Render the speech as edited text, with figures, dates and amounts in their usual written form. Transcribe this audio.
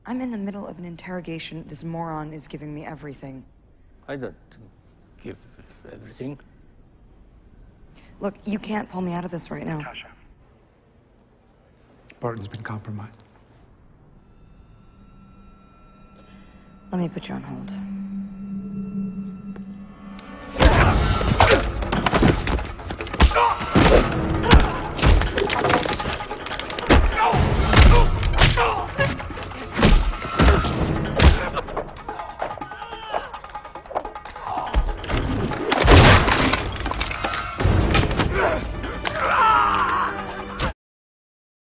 I'm in the middle of an interrogation. This moron is giving me everything. I don't give everything. Look, you can't pull me out of this right now. Tasha. Barton's been compromised. Let me put you on hold.